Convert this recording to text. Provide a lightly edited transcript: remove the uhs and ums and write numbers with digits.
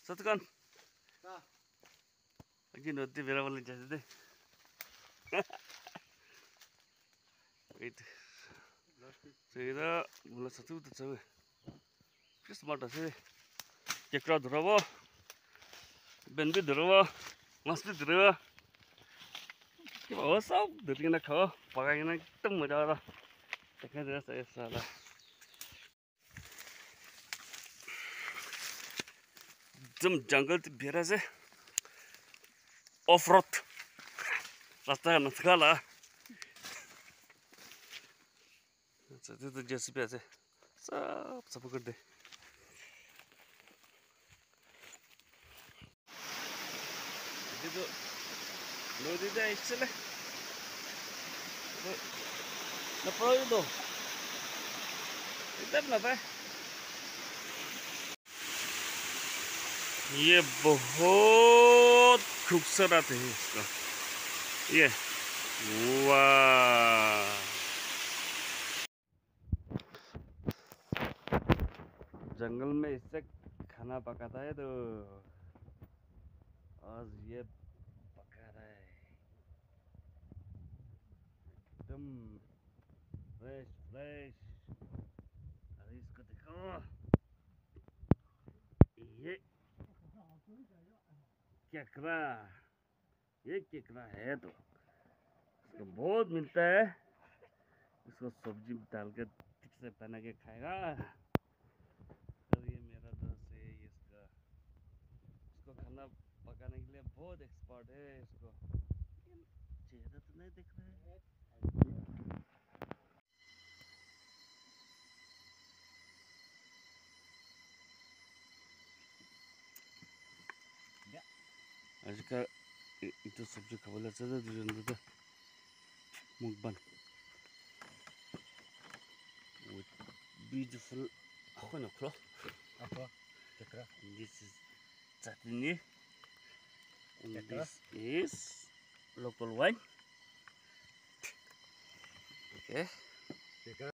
Satukan. Lagi nanti berawal jadi deh. Wait. Saya mulai satu tu sahaja. First mata saya. Cekra durawa, bendi durawa, masih durawa. Kita सब धुरी ना खाओ, पकाई ना एकदम मजा आ रहा। देखने जरा सही साला। जम जंगल ते बेरा से ऑफ रोड रास्ता है नस्काला। तो जैसे भी ऐसे सब पकड़ दे। ये तो लोधी जा एक्चुअली ना पढ़ो तो इधर ना पाए ये बहुत खूबसूरत है इसका ये वाह जंगल में इससे खाना पकाता है तो आज ये पका रहा है एकदम फ्रेश फ्रेश अरे इसको देखो ये केकड़ा ये केकड़ा है तो इसको बहुत मिलता है इसको सब्जी डाल के ठीक से बना के खाएगा और ये मेरा दोस्त है इसका इसको खाना पकाने के लिए बहुत एक्सपर्ट है इसको चेहरा तो नहीं दिख रहा है आज का itu सब्जी खाने saja di sana mukbang with beautiful apa nak klo apa cekra this is chutney and this is local wine okay